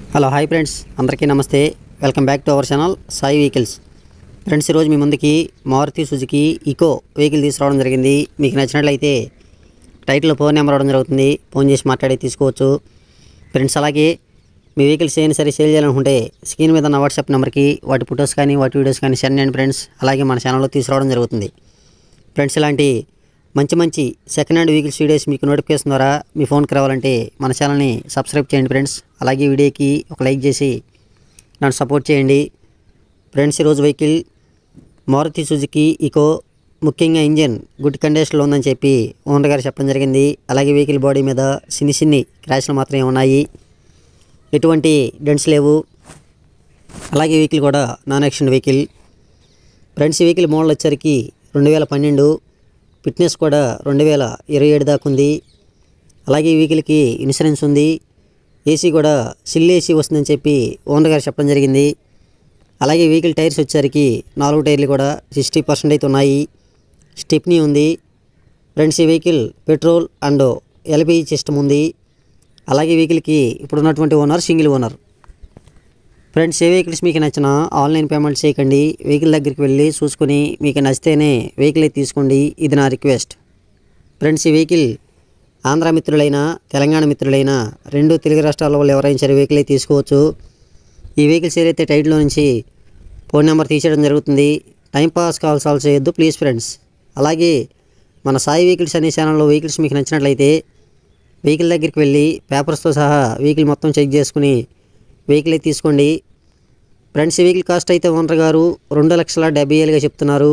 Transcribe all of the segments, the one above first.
Hello hi friends, అందరికీ నమస్తే. Welcome back to our channel Sai vehicles. Friends, ఈరోజు మీ ముందుకి మారుతి సుజుకి ఇకో వెహికల్ తీసుకురావడం జరిగింది. మీకు నచ్చినట్లయితే టైటిల్లో ఫోన్ నెంబర్ ఇవ్వడం జరుగుతుంది. ఫోన్ చేసి మాట్లాడి తీసుకోవచ్చు ఫ్రెండ్స్. అలాగే మీ వెహికల్స్ ఏమైనా సరే సేల్ చేయాలనుకుంటే స్క్రీన్ మీద ఉన్న వాట్సాప్ నెంబర్కి వాటి ఫొటోస్ కానీ వాటి వీడియోస్ కానీ సెండ్ చేయండి ఫ్రెండ్స్. అలాగే మన ఛానల్లో తీసుకురావడం జరుగుతుంది ఫ్రెండ్స్. ఇలాంటి మంచి సెకండ్ హ్యాండ్ వెహికల్స్ వీడియోస్ మీకు నోటిఫికేషన్ ద్వారా మీ ఫోన్కి రావాలంటే మన ఛానల్ని సబ్స్క్రైబ్ చేయండి ఫ్రెండ్స్. అలాగే వీడియోకి ఒక లైక్ చేసి నన్ను సపోర్ట్ చేయండి ఫ్రెండ్స్. ఈరోజు వెహికల్ మారుతి సుజుకి ఇకో, ముఖ్యంగా ఇంజన్ గుడ్ కండిషన్లో ఉందని చెప్పి ఓనర్ గారు చెప్పడం జరిగింది. అలాగే వెహికల్ బాడీ మీద చిన్ని క్రాష్లు మాత్రమే ఉన్నాయి, ఎటువంటి డెంట్స్ లేవు. అలాగే వెహికల్ కూడా నాన్ యాక్సిడెంట్ వెహికల్ ఫ్రెండ్స్. ఈ వెహికల్ మోడల్ వచ్చరికి 2012, ఫిట్నెస్ కూడా 2027 దాకా ఉంది. అలాగే ఈ వెహికల్కి ఇన్సూరెన్స్ ఉంది. ఏసీ కూడా సిల్ ఏసీ వస్తుందని చెప్పి ఓనర్ గారు చెప్పడం జరిగింది. అలాగే వెహికల్ టైర్స్ వచ్చరికి 4 టైర్లు కూడా 60% అయితే ఉన్నాయి. స్టెప్నీ ఉంది ఫ్రెండ్స్. ఈ vehicle petrol and LPG system ఉంది. అలాగే వెహికల్కి ఇప్పుడున్నటువంటి ఓనర్ సింగిల్ ఓనర్ ఫ్రెండ్స్. ఏ వెహికల్స్ మీకు నచ్చిన ఆన్లైన్ పేమెంట్ చేయకండి, వెహికల్ దగ్గరికి వెళ్ళి చూసుకొని మీకు నచ్చితేనే వెహికల్ అయితే తీసుకోండి. ఇది నా రిక్వెస్ట్ ఫ్రెండ్స్. ఈ వెహికల్ ఆంధ్ర మిత్రులైనా తెలంగాణ మిత్రులైనా 2 తెలుగు రాష్ట్రాల వాళ్ళు ఎవరైనా సరే వెహికల్ అయితే తీసుకోవచ్చు. ఈ వెహికల్స్ ఏదైతే టైటిల్లో నుంచి ఫోన్ నెంబర్ తీసేయడం జరుగుతుంది. టైంపాస్ కాల్స్ ఆల్ చేయొద్దు ప్లీజ్ ఫ్రెండ్స్. అలాగే మన సాయి వెహికల్స్ అనే ఛానల్లో వెహికల్స్ మీకు నచ్చినట్లయితే వెహికల్ దగ్గరికి వెళ్ళి పేపర్స్తో సహా వెహికల్ మొత్తం చెక్ చేసుకుని వెహికల్ అయితే తీసుకోండి ఫ్రెండ్స్. ఈ వెహికల్ కాస్ట్ అయితే ఓనర్ గారు 2,70,000గా చెప్తున్నారు.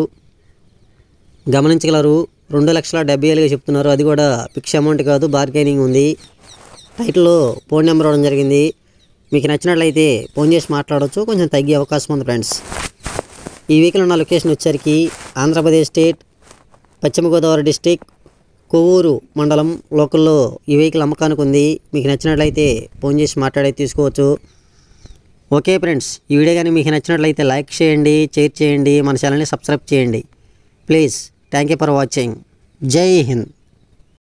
గమనించగలరు, 2,70,000గా చెప్తున్నారు. అది కూడా ఫిక్స్ అమౌంట్ కాదు, బార్గెనింగ్ ఉంది. టైటిల్లో ఫోన్ నెంబర్ ఇవ్వడం జరిగింది. మీకు నచ్చినట్లయితే ఫోన్ చేసి మాట్లాడవచ్చు, కొంచెం తగ్గే అవకాశం ఉంది ఫ్రెండ్స్. ఈ వెహికల్ ఉన్న లొకేషన్ వచ్చరికి ఆంధ్రప్రదేశ్ స్టేట్, పశ్చిమ గోదావరి డిస్టిక్, కొవ్వూరు మండలం లోకల్లో ఈ వెహికల్ అమ్మకానికి ఉంది. మీకు నచ్చినట్లయితే ఫోన్ చేసి మాట్లాడి తీసుకోవచ్చు. ఓకే ఫ్రెండ్స్, ఈ వీడియో కానీ మీకు నచ్చినట్లయితే లైక్ చేయండి, షేర్ చేయండి, మన ఛానల్ని సబ్స్క్రైబ్ చేయండి please. Thank you for watching. Jai Hind.